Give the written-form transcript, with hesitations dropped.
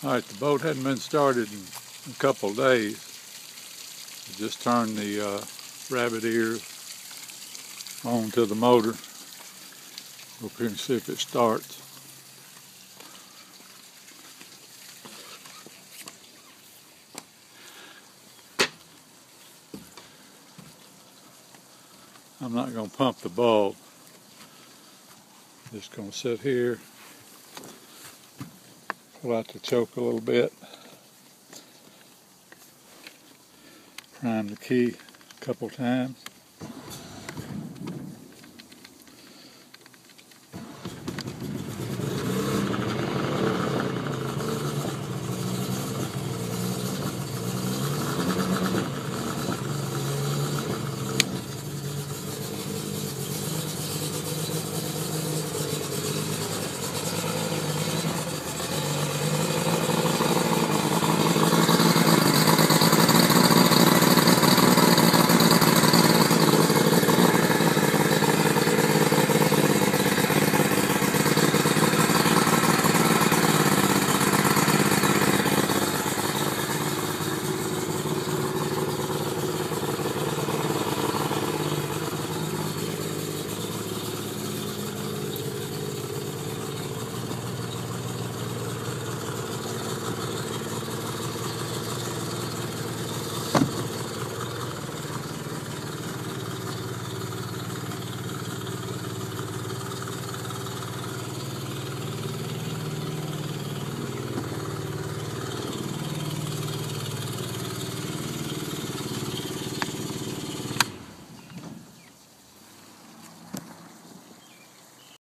Alright, the boat hadn't been started in a couple of days. I just turned the rabbit ears on to the motor. Go up here and see if it starts. I'm not going to pump the bulb. Just going to sit here, pull out the choke a little bit, prime the key a couple times.